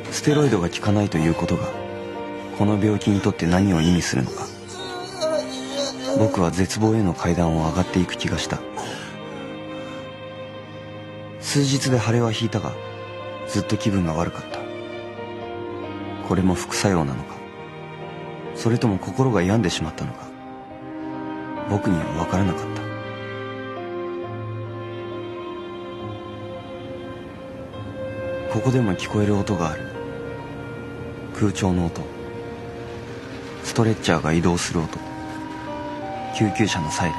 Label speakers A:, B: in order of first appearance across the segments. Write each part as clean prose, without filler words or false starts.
A: ステロイドが効かないということがこの病気にとって何を意味するのか。僕は絶望への階段を上がっていく気がした。数日で腫れは引いたがずっと気分が悪かった。これも副作用なのか、それとも心が病んでしまったのか、僕には分からなかった。ここでも聞こえる音がある。空調の音、ストレッチャーが移動する音、救急車のサイレン。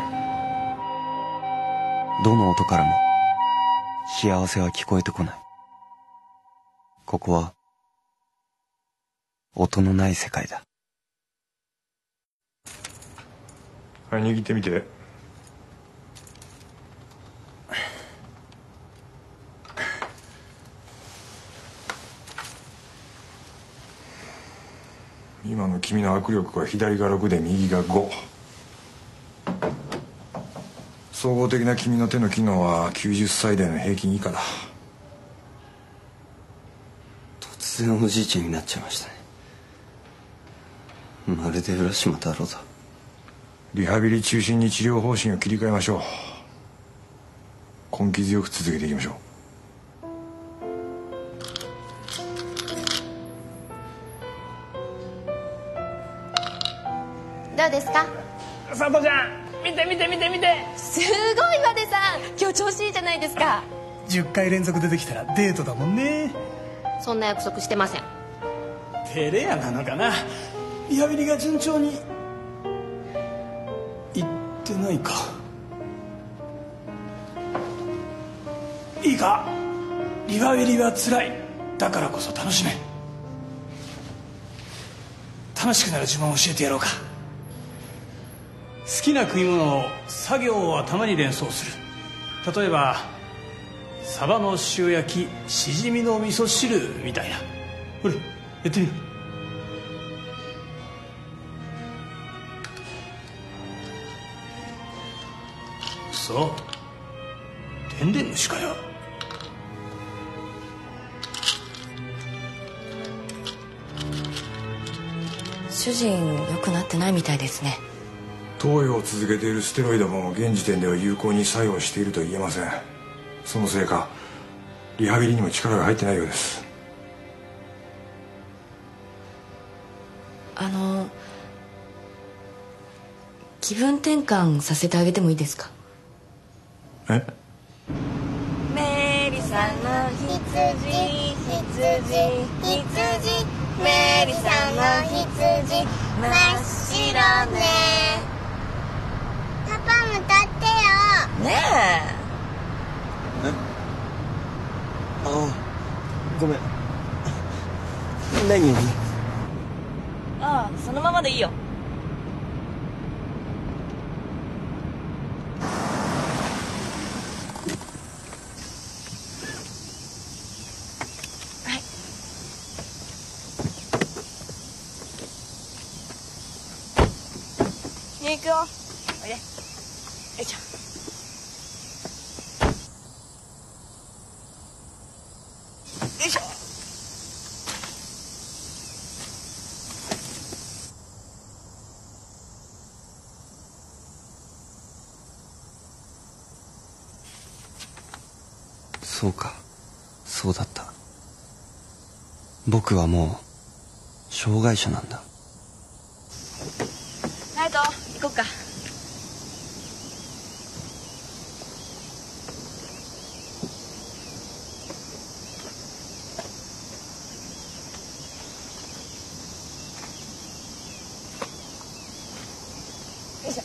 A: どの音からも幸せは聞こえてこない。ここは音のない世界だ。
B: はい、握ってみて。今の君の握力は左が6で右が5。総合的な君の手の機能は90歳代の平均以下だ。
A: 突然おじいちゃんになっちゃいましたね。まるで浦島太郎だ。
B: リハビリ中心に治療方針を切り替えましょう。根気強く続けていきましょう。
C: どうですか？
D: 佐藤ちゃん、見て見て見て見て。
C: すごい和出さん、今日調子いいじゃないですか。
D: 10回連続出てきたらデートだもんね。
C: そんな約束してません。
D: 照れ屋なのかな。リハビリが順調にいってないか。いいか、リハビリはつらい。だからこそ楽しめ。楽しくなる自分を教えてやろうか。好きな食い物を作業を頭に連想する。例えばサバの塩焼き、しじみの味噌汁みたいな。ほれやってみる。そうでんでん虫かよ。
C: 主人良くなってないみたいですね。
B: 投与を続けているステロイドも現時点では有効に作用していると言えません。そのせいかリハビリにも力が入ってないようです。
C: 気分転換させてあげてもいいですか？
B: え？
C: メリさんの羊、メリさんの羊、真っ白ね。パパも立ってよ。ねえ。
A: ああ、ごめん。何？
C: ああ、そのままでいいよ。行くよ。おいで。よいしょ。よいしょ。
A: そうか、そうだった。僕はもう障害者なんだ。
C: 隼人、行こっか。よいしょ。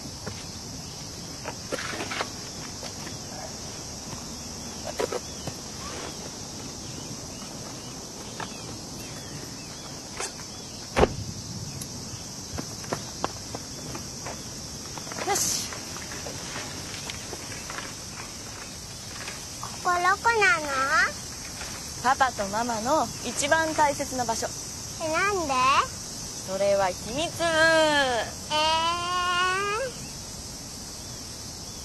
C: よし。
E: ここどこなの？
C: パパとママの一番大切な場所。
E: なんで？
C: それは秘密。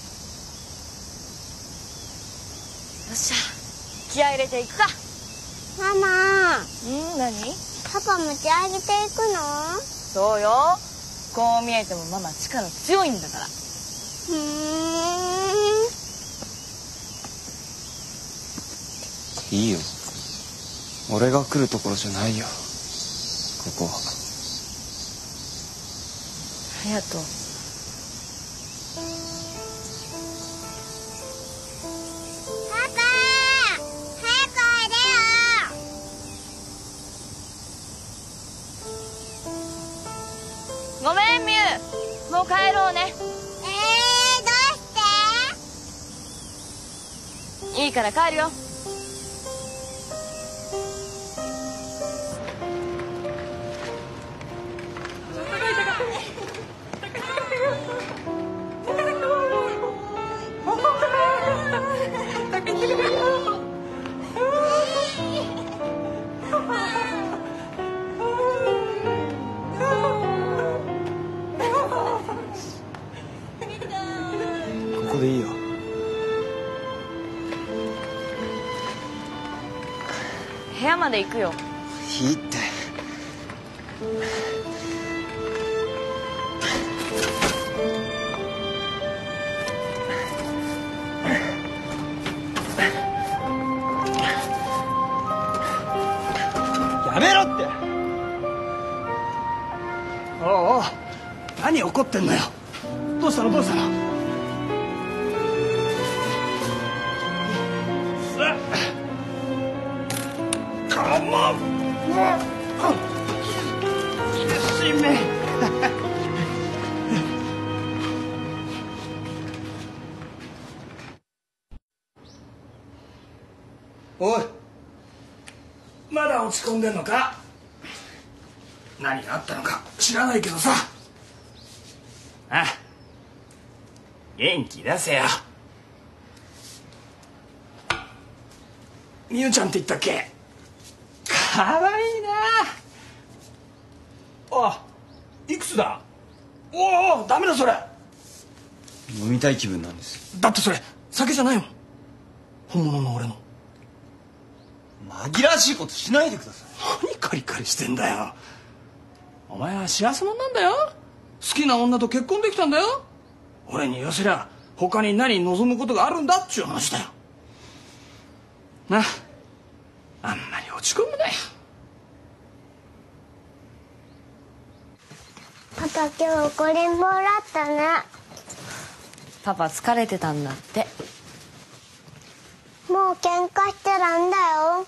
C: よっしゃ、気合い入れていくか。 ママ。
E: 何？
C: パパ持ち上げていくの？
E: そうよ。こう見えてもママ力強いんだから。
A: いいよ。俺が来るところじゃないよ、ここは。
E: 隼人。
C: パパ、早くおいでよ。
E: ごめんミュウ、もう帰ろうね。
C: どうして？
E: いいから帰るよ。
A: ここでいいよ。
E: 部屋まで行くよ。
A: いいって。やめろって。
D: おうおう、何怒ってんのよ。どうしたのどうしたの。カモン。しめ。おい、まだ落ち込んでんのか。何があったのか知らないけどさ。ああ、元気出せよ。みゆちゃんって言ったっけ。かわいいな。あ、いくつだ。おお、ダメだそれ。
A: 飲みたい気分なんです。
D: だってそれ酒じゃないもん。本物の俺の。
A: 紛らわしいことしないでください。
D: 何カリカリしてんだよ。お前は幸せ者なんだよ。好きな女と結婚できたんだよ。俺に言わせりゃ他に何望むことがあるんだっちゅう話だよな。あんまり落ち込むなよ。
C: パパ今日怒りん坊だったね。
E: パパ疲れてたんだって。
C: もう喧嘩してらんだよ。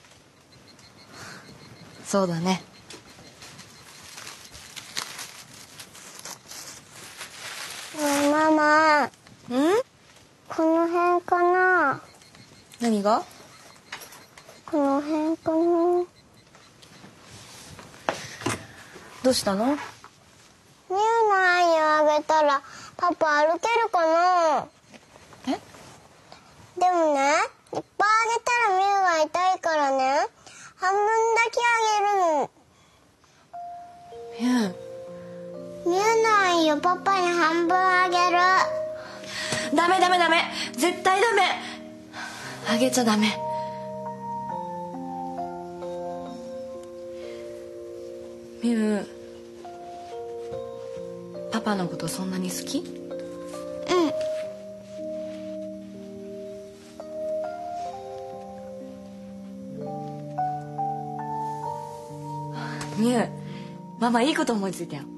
E: そうだね。
C: ママ。この辺かな。
E: 何が？
C: この辺かな。
E: どうしたの？
C: ミュウの愛にあげたらパパ歩けるかな。
E: え？
C: でもね、いっぱいあげたらミュウが痛いからね、半分だけあげるの。
E: ミュウ。
C: ミュウの愛をパパに半分あげる。
E: ダメダメダメ、絶対ダメ。あげちゃダメ。ミュウ、パパのことそんなに好き？ミュウ、ママいいこと思いついたよ。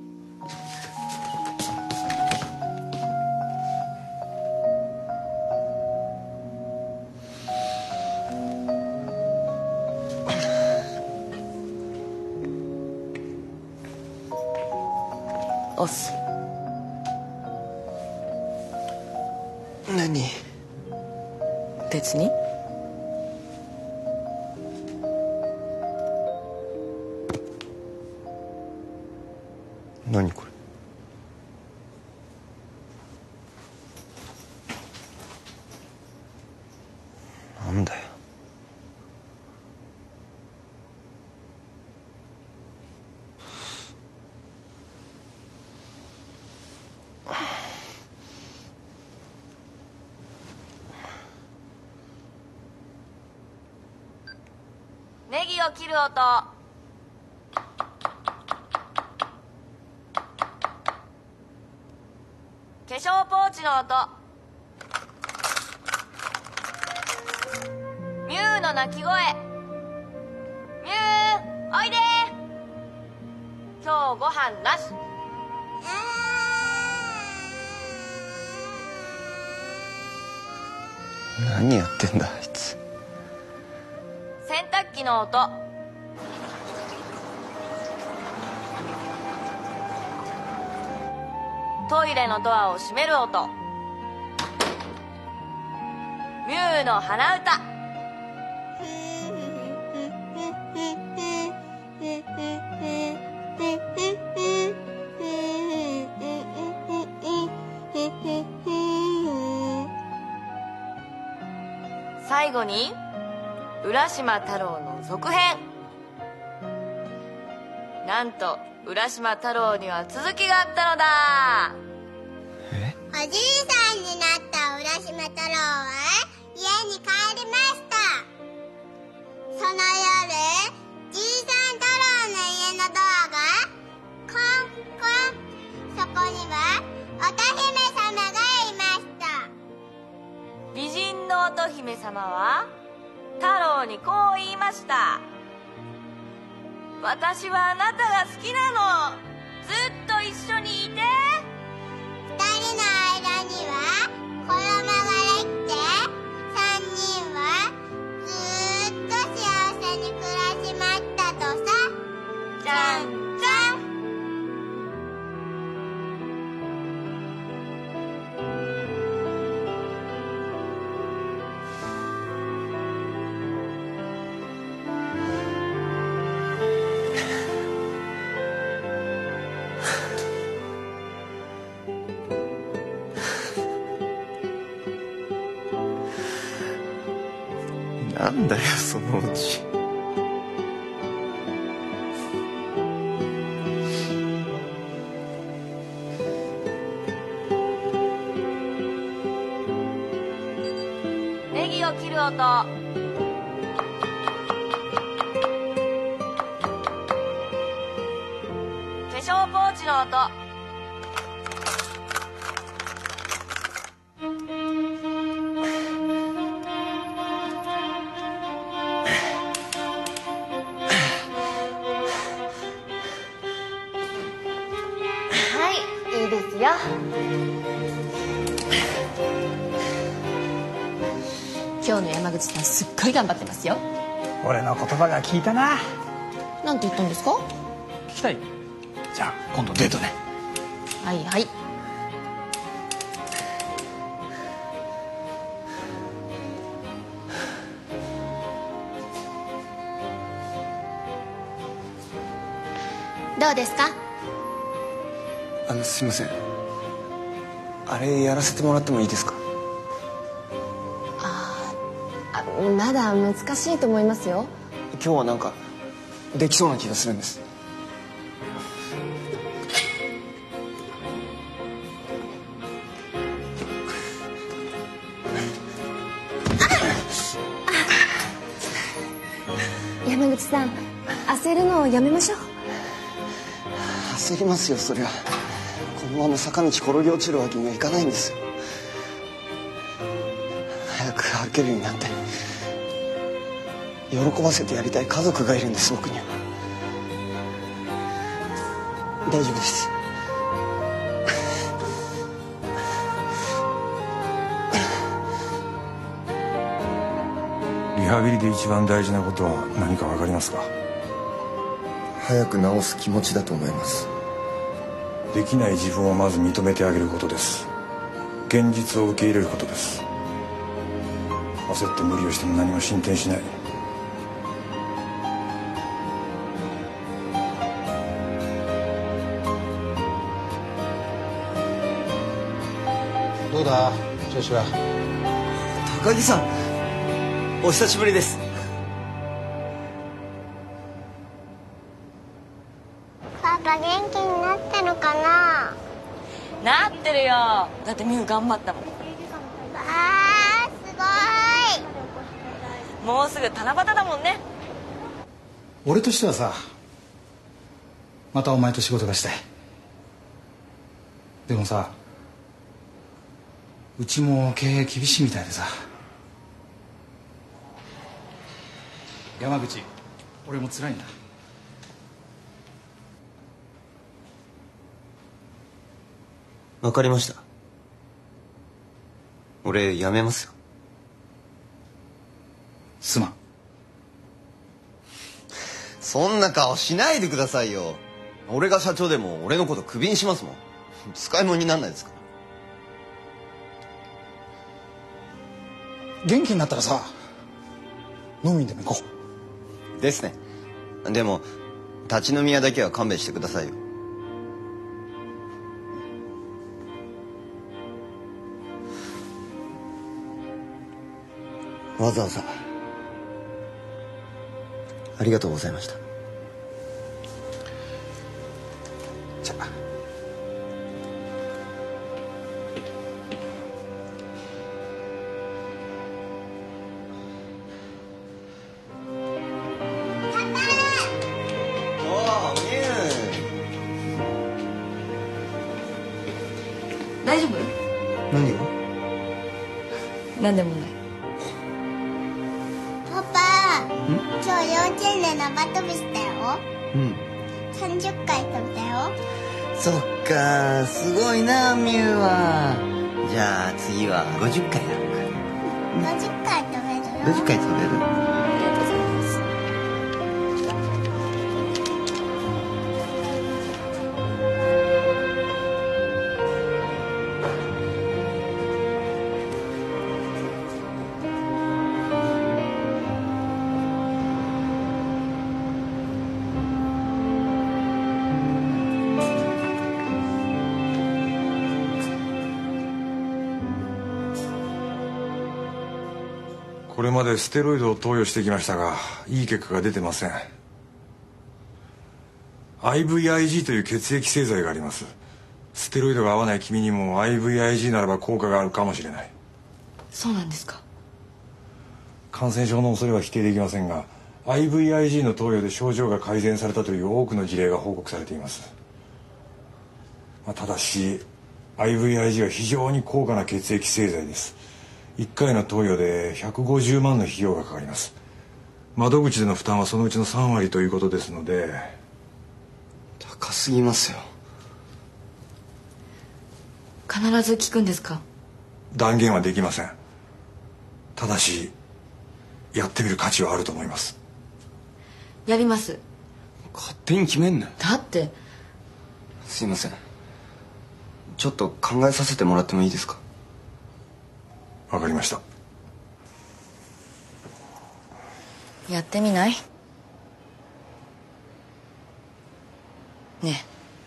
E: 押す。
A: 何？
E: 別に。
A: 何これ。なんだよ。
E: ギを切る音。化粧ポーチの音。ミュウの鳴き声。ミュウ、おいで。今日ご飯なし。
A: 何やってんだあいつ。
E: 洗濯機の音。トイレのドアを閉める音。ミュウの鼻歌。最後に浦島太郎の続編。なんと浦島太郎には続きがあったのだ。
C: おじいさんになった浦島太郎は家に帰りました。その夜、じいさん太郎の家のドアがコンコン。そこには乙姫様がいました。
E: 美人の乙姫様は太郎にこう言いました。私はあなたが好きなの。ずっと一緒にいて。
C: 二人の間には子供ができて、三人はずーっと幸せに暮らしましたとさ。
E: じゃんじゃん。
A: なんだよそのうち。
E: ネギを切る音。化粧ポーチの音。いいですよ。今日の山口さんすっごい頑張ってますよ。
D: 俺の言葉が効いたな。
E: なんて言ったんですか？
D: 聞きたい？じゃあ今度デートね。
E: はいはい。どうですか？
A: すいません、あれやらせてもらってもいいですか？
E: まだ難しいと思いますよ。
A: 今日はなんかできそうな気がするんです。
E: 山口さん、焦るのをやめましょう。
A: 焦りますよそりゃ。このまま坂道転げ落ちるわけにはいかないんですよ。早く歩けるようになって喜ばせてやりたい家族がいるんです。僕には大丈夫です。
B: リハビリで一番大事なことは何か分かりますか？
A: 早く治す気持ちだと思います。
B: できない自分をまず認めてあげることです。現実を受け入れることです。焦って無理をしても何も進展しない。
F: どうだ調子は？
A: 高木さん、お久しぶりです。
C: パパ元気になってるかな？
E: なってるよ。だってミュウ頑張ったもん。
C: わー、すごい。
E: もうすぐ七夕だもんね。
F: 俺としてはさ、またお前と仕事がしたい。でもさ、うちも経営厳しいみたいでさ。山口、俺も辛いんだ。
A: わかりました。俺辞めますよ。
F: すまん。
A: そんな顔しないでくださいよ。俺が社長でも俺のことクビにしますもん。使い物になんないですから。
F: 元気になったらさ、飲みにでも行こう。
A: ですね。でも立ち飲み屋だけは勘弁してくださいよ。わざわざありがとうございました。
F: じゃあ。
E: 大丈夫？
A: 何が？
E: 何でもない。
C: パパ、今日幼稚園で縄跳びしたよ。
A: うん。
C: 30回跳んだよ。
A: そっか、すごいなミュウは。じゃあ次は50回やろうか。
C: 50回跳べるよ。
A: 50回飛べる？
E: ありがとうございます。
B: これまでステロイドを投与してきましたがいい結果が出てません。 IVIG という血液製剤があります。ステロイドが合わない君にも IVIG ならば効果があるかもしれない。
E: そうなんですか。
B: 感染症の恐れは否定できませんが IVIG の投与で症状が改善されたという多くの事例が報告されています。ただし IVIG は非常に高価な血液製剤です。1回の投与で150万の費用がかかります。窓口での負担はそのうちの3割ということですので。
A: 高すぎますよ。
E: 必ず効くんですか？
B: 断言はできません。ただしやってみる価値はあると思います。
E: やります。
A: 勝手に決めんなよ。
E: だって。
A: すいません、ちょっと考えさせてもらってもいいですか？
B: わかりました。
E: やってみない？ね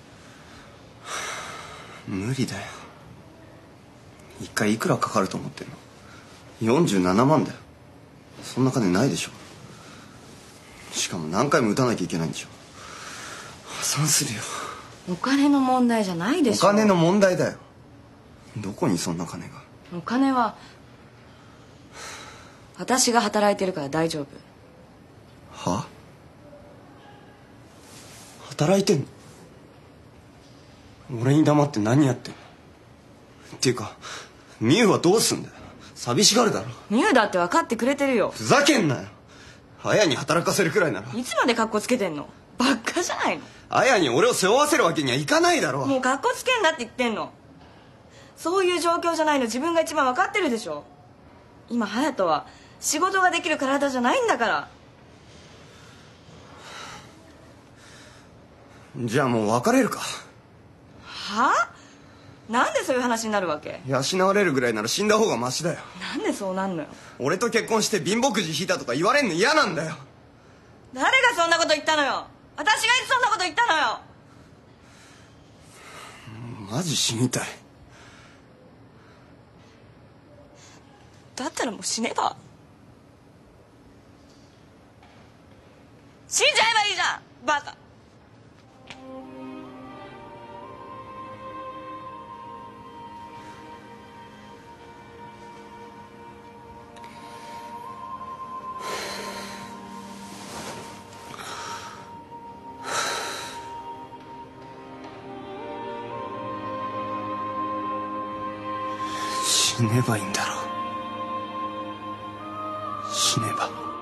A: え。無理だよ。一回いくらかかると思ってんの？47万だよ。そんな金ないでしょ。しかも何回も打たなきゃいけないんでしょ。破産するよ。
E: お金の問題じゃないでしょ。
A: お金の問題だよ。どこにそんな金が？
E: お金は私が働いてるから大丈夫。
A: は？働いてんの？俺に黙って何やってんの？っていうかミュウはどうすんだよ。寂しがるだろ。
E: ミュウだって分かってくれてるよ。
A: ふざけんなよ。綾に働かせるくらいなら。
E: いつまでカッコつけてんの？ばっかじゃないの。
A: 綾に俺を背負わせるわけにはいかないだろ。
E: もうカッコつけんなって言ってんの。そういう状況じゃないの自分が一番分かってるでしょ。今隼人は仕事ができる体じゃないんだから。
A: じゃあもう別れるか。
E: はあ？なんでそういう話になるわけ？
A: 養われるぐらいなら死んだ方がマシだよ。
E: なんでそうなんのよ。
A: 俺と結婚して貧乏くじ引いたとか言われんの嫌なんだよ。
E: 誰がそんなこと言ったのよ。私がいつそんなこと言ったのよ。
A: マジ死にたい。
E: だったらもう死ねば。死んじゃえばいいじゃんバカ。
A: 死ねばいいんだろう。死ねば。